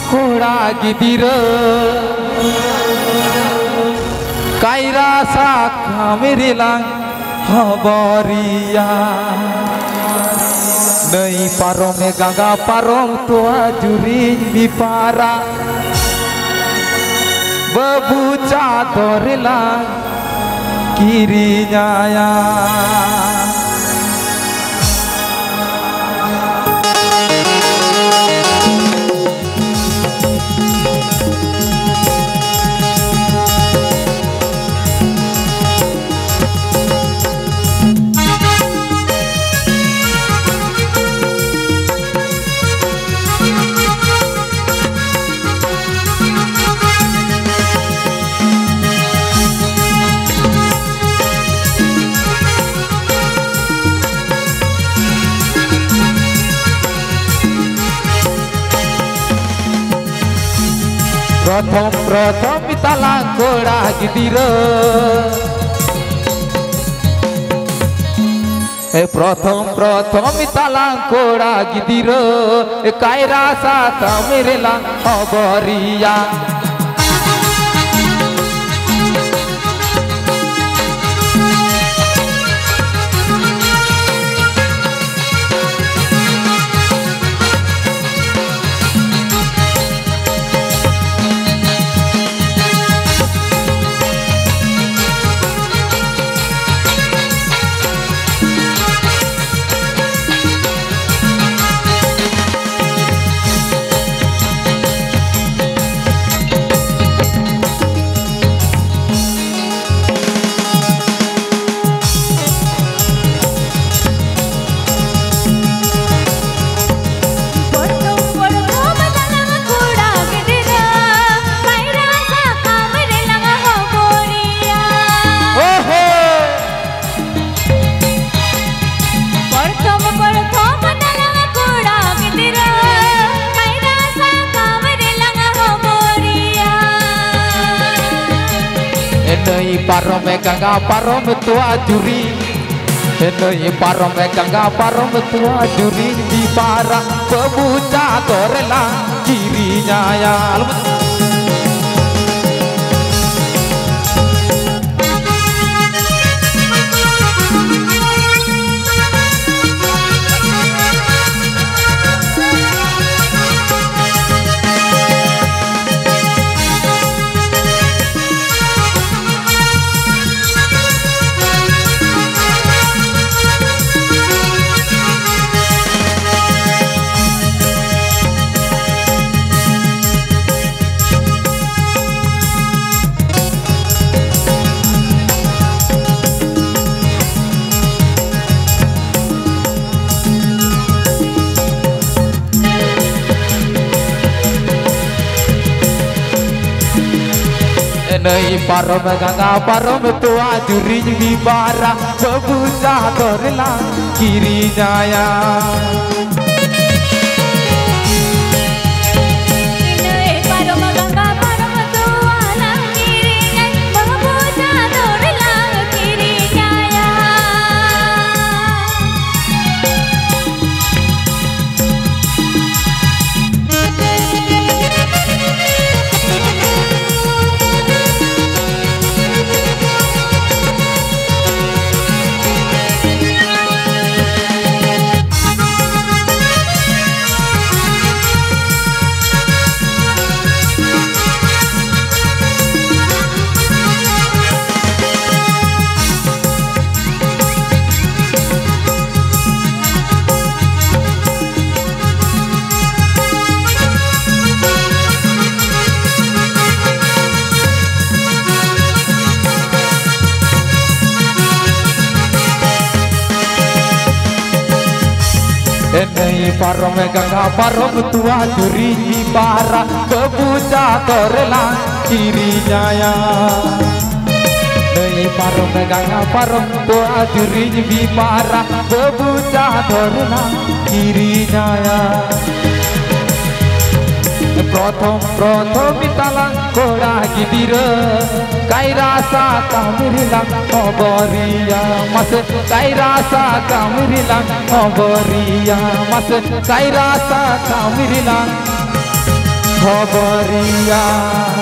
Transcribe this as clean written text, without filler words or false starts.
कोड़ा गिदिर कायरा सा कामेरेलां हबरिया नई पारम गंगा पारम तुआ जुरिन बिपारा बाबू चादरेलां किरियाया प्रथम प्रथम ताला कोड़ा गिदिर प्रथम प्रथम ताला कोड़ा गिदिर कायरा सा कामेरेलां हबरिया नई पारम गंगा पारम तुआ जुरी नई पारम गंगा पारम तुआ जुरी di para pemuda torela kirinya ya नई पारम गंगा पारम तुआ जुरी di bara pemuda torela kirinya ya नई पारम गंगा पारम तुआ जुरी di bara pemuda torela kirinya ya nई पारम Ganga पारम तुआ जुरी di bara pemuda torela kirinya ya प्रथम प्रथम ताला कोड़ा गिदिर कायरा सा कामेरेलां हबरिया mas कायरा सा कामेरेलां हबरिया mas कायरा सा कामेरेलां खबरिया।